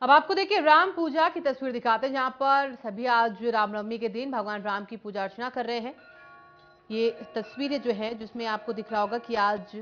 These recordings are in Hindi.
अब आपको देखिए राम पूजा की तस्वीर दिखाते हैं, जहां पर सभी आज रामनवमी के दिन भगवान राम की पूजा अर्चना कर रहे हैं। ये तस्वीरें जो है जिसमें आपको दिख रहा होगा कि आज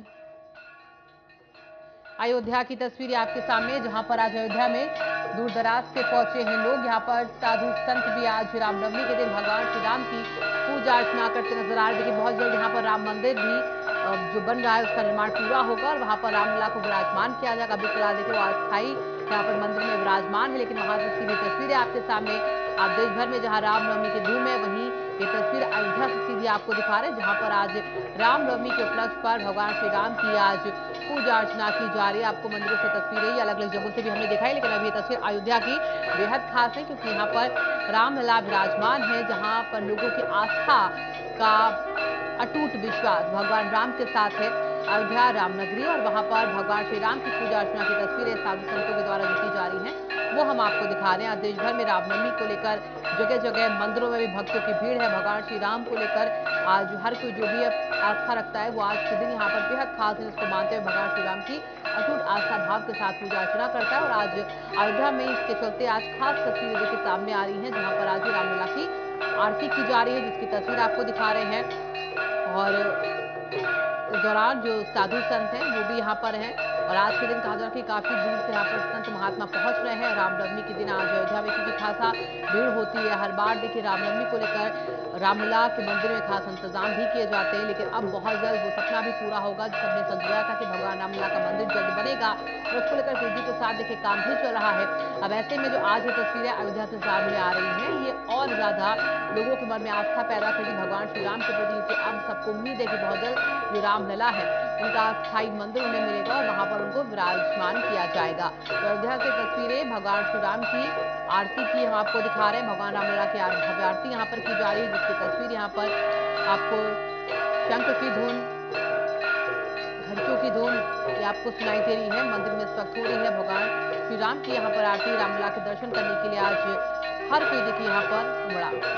अयोध्या की तस्वीरें आपके सामने, जहां पर आज अयोध्या में दूर दराज से पहुंचे हैं लोग। यहाँ पर साधु संत भी आज रामनवमी के दिन भगवान श्री राम की पूजा अर्चना करते नजर आ रहे हैं। देखिए बहुत जल्द यहाँ पर राम मंदिर भी जो बन रहा है उसका निर्माण पूरा होगा और वहां पर रामलला को विराजमान किया जाएगा। अभी फिलहाल देखिए वो अस्थायी यहाँ पर मंदिर में विराजमान है, लेकिन वहां से सीधी तस्वीरें आपके सामने। आप देश भर में जहां रामनवमी की धूम है, वहीं ये तस्वीर अयोध्या से सीधी आपको दिखा रहे हैं, जहां पर आज रामनवमी के उपलक्ष्य पर भगवान श्री राम की आज पूजा अर्चना की जा रही है। आपको मंदिरों से तस्वीरें ही अलग अलग जगहों से भी हमने दिखाई, लेकिन अभी ये तस्वीर अयोध्या की बेहद खास है, क्योंकि यहाँ पर रामलला विराजमान है, जहां पर लोगों की आस्था का अटूट विश्वास भगवान राम के साथ है। अयोध्या रामनगरी और वहां पर भगवान श्री राम की पूजा अर्चना की तस्वीरें साधु संतों के द्वारा जो की जा रही हैं, वो हम आपको दिखा रहे हैं। देश भर में रामनवमी को लेकर जगह जगह मंदिरों में भी भक्तों की भीड़ है। भगवान श्री राम को लेकर आज हर कोई जो भी आस्था रखता है वो आज के दिन यहाँ पर बेहद खास है, जिसको मानते हुए भगवान श्री राम की अटूट आस्था भाव के साथ पूजा अर्चना करता है। और आज अयोध्या में इसके चलते आज खास तस्वीरें देखिए सामने आ रही हैं, जहाँ पर आज रामलला की आरती की जा रही है, जिसकी तस्वीर आपको दिखा रहे हैं। और इस दौरान जो साधु संत हैं वो भी यहाँ पर हैं, और आज के दिन कहा जा रहा है कि काफी दूर से यहाँ पर संत महात्मा पहुंच रहे हैं रामनवमी के दिन आज अयोध्या में, क्योंकि खासा भीड़ होती है हर बार। देखिए रामनवमी को लेकर रामलला के मंदिर में खास इंतजाम भी किए जाते हैं, लेकिन अब बहुत जल्द वो सपना भी पूरा होगा जो सबने संजोया था कि भगवान रामलला का मंदिर जल्द बनेगा, और उसको लेकर तेजी के साथ देखिए काम भी चल रहा है। अब ऐसे में जो आज ये तस्वीरें अयोध्या से सामने आ रही हैं, ये और ज्यादा लोगों के मन में आस्था पैदा करेगी भगवान श्री राम के प्रति, क्योंकि अब सबको उम्मीद है कि बहुत जल्द जो रामलला है उनका स्थायी मंदिर उन्हें मिलेगा और वहां पर उनको विराजमान किया जाएगा। तो अयोध्या से तस्वीरें भगवान श्री राम की आरती की हम आपको दिखा रहे हैं। भगवान रामलला की भव्य आरती यहाँ पर की जा रही है, जिसकी तस्वीर यहाँ पर आपको शंख की धुन, घंटों की धुन ये आपको सुनाई दे रही है। मंदिर में इस वक्त हो रही है भगवान श्री राम की यहाँ पर आरती। रामलला के दर्शन करने के लिए आज हर कोई देखिए यहाँ पर उमड़ा।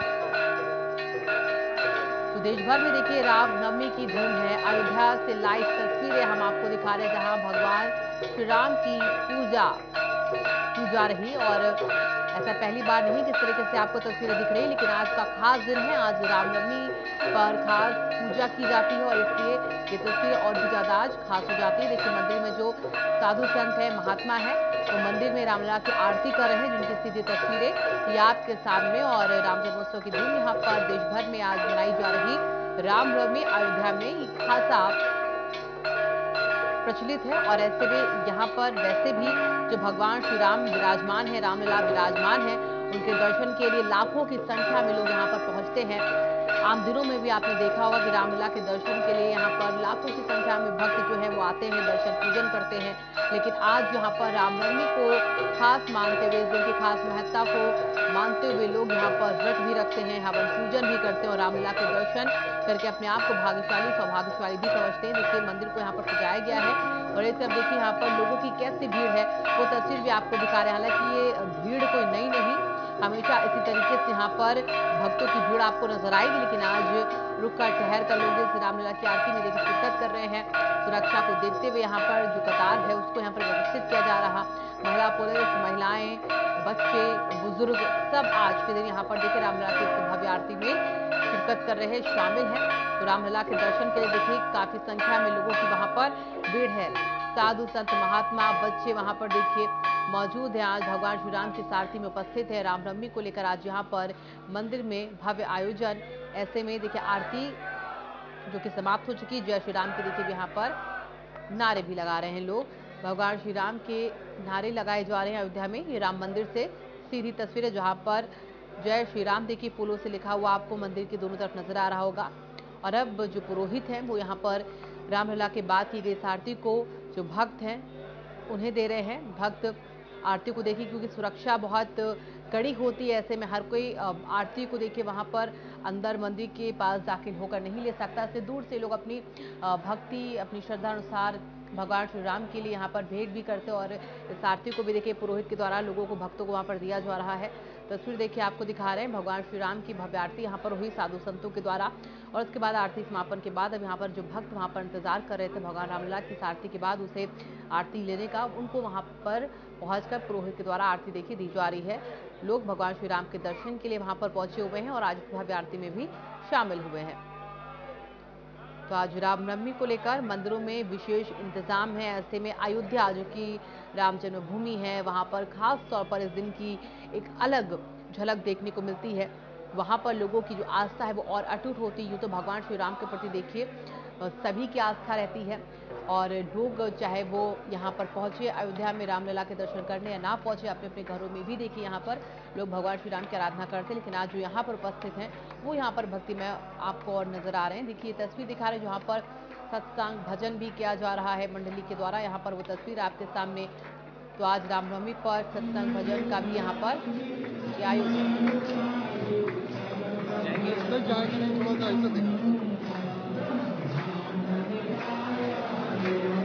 तो देश भर में देखिए रामनवमी की धूम है। अयोध्या से लाइव तस्वीरें हम आपको दिखा रहे हैं, जहां भगवान श्री राम की पूजा की जा रही, और ऐसा पहली बार नहीं जिस तरीके से आपको तस्वीरें दिख रही, लेकिन आज का खास दिन है। आज रामनवमी पर खास पूजा की जाती है और इसलिए ये तस्वीरें और भी ज्यादा आज खास हो जाती है। देखिए मंदिर में जो साधु संत है, महात्मा है, तो मंदिर में रामलला की आरती कर रहे हैं, जिनकी सीधी तस्वीरें ये आपके सामने। और राम जन्मोत्सव की धूम यहाँ पर देश भर में आज मनाई जा रही रामनवमी अयोध्या में खासा प्रचलित है। और ऐसे में यहाँ पर वैसे भी जो भगवान श्री राम विराजमान है, रामलला विराजमान है, उनके दर्शन के लिए लाखों की संख्या में लोग यहाँ पर पहुंचते हैं। आम दिनों में भी आपने देखा होगा कि रामलला के दर्शन के लिए यहाँ पर लाखों की संख्या में भक्त जो है वो आते हैं, दर्शन पूजन करते हैं। लेकिन आज यहाँ पर रामनवमी को खास मानते हुए, इस दिन की खास महत्ता को मानते हुए लोग यहाँ पर व्रत भी रखते हैं, हवन पूजन भी करते हैं और रामलला के दर्शन करके अपने आप को भाग्यशाली सौभाग्यशाली भी समझते हैं। देखिए मंदिर को यहाँ पर सजाया गया है, और इस अब देखिए यहाँ पर लोगों की कैसी भीड़ है वो तस्वीर भी आपको दिखा रहे हैं। हालांकि ये भीड़ कोई नई नहीं, हमेशा इसी तरीके से यहाँ पर भक्तों की भीड़ आपको नजर आएगी, लेकिन आज रुक कर ठहर कर लोग इस रामलला की आरती में देखिए शिरकत कर रहे हैं। सुरक्षा को देखते हुए यहाँ पर जो कतार है उसको यहाँ पर व्यवस्थित किया जा रहा। महिला पुलिस, महिलाएं, बच्चे, बुजुर्ग सब आज के दिन यहाँ पर देखिए रामलला की भव्य आरती में शिरकत कर रहे हैं, शामिल हैं। तो रामलला के दर्शन के लिए देखिए काफी संख्या में लोगों की वहां पर भीड़ है। साधु संत महात्मा बच्चे वहां पर देखिए मौजूद हैं, आज भगवान श्री राम की आरती में उपस्थित है। रामनवमी को लेकर आज यहाँ पर मंदिर में भव्य आयोजन। ऐसे में देखिए आरती जो कि समाप्त हो चुकी, जय श्री राम के देखिए यहाँ पर नारे भी लगा रहे हैं लोग। भगवान श्री राम के नारे लगाए जा रहे हैं अयोध्या में। ये राम मंदिर से सीधी तस्वीर है, जहाँ पर जय श्री राम देखिए फूलों से लिखा हुआ आपको मंदिर की दोनों तरफ नजर आ रहा होगा। और अब जो पुरोहित हैं वो यहाँ पर रामलला के बाद की गई आरती को जो भक्त हैं उन्हें दे रहे हैं। भक्त आरती को देखिए, क्योंकि सुरक्षा बहुत कड़ी होती है, ऐसे में हर कोई आरती को देखिए वहां पर अंदर मंदिर के पास दाखिल होकर नहीं ले सकता। इससे दूर से लोग अपनी भक्ति, अपनी श्रद्धा अनुसार भगवान श्री राम के लिए यहाँ पर भेंट भी करते हैं और इस आरती को भी देखिए पुरोहित के द्वारा लोगों को, भक्तों को वहाँ पर दिया जा रहा है। तस्वीर देखिए आपको दिखा रहे हैं, भगवान श्री राम की भव्य आरती यहाँ पर हुई साधु संतों के द्वारा और उसके बाद आरती समापन के बाद अब यहाँ पर जो भक्त वहाँ पर इंतजार कर रहे थे भगवान रामलला की इस आरती के बाद उसे आरती लेने का, उनको वहाँ पर पहुँचकर पुरोहित के द्वारा आरती देखिए दी जा रही है। लोग भगवान श्री राम के दर्शन के लिए वहाँ पर पहुंचे हुए हैं और आज इस भव्य आरती में भी शामिल हुए हैं। तो आज रामनवमी को लेकर मंदिरों में विशेष इंतजाम है। ऐसे में अयोध्या जो कि राम जन्मभूमि है, वहां पर खास तौर पर इस दिन की एक अलग झलक देखने को मिलती है। वहां पर लोगों की जो आस्था है वो और अटूट होती है। यूँ तो भगवान श्री राम के प्रति देखिए सभी की आस्था रहती है और लोग चाहे वो यहाँ पर पहुँचे अयोध्या में रामलला के दर्शन करने या ना पहुँचे, अपने अपने घरों में भी देखिए यहाँ पर लोग भगवान श्री राम की आराधना करते हैं। लेकिन आज जो यहाँ पर उपस्थित हैं वो यहाँ पर भक्ति में आपको और नजर आ रहे हैं। देखिए तस्वीर दिखा रहे हैं जहाँ पर सत्संग भजन भी किया जा रहा है मंडली के द्वारा, यहाँ पर वो तस्वीर आपके सामने। तो आज रामनवमी पर सत्संग भजन का भी यहाँ पर आयोजन। थोड़ा सा ऐसा देखो।